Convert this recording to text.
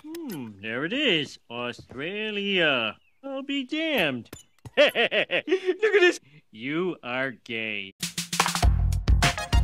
There it is. Australia. I'll be damned. Look at this. You are gay.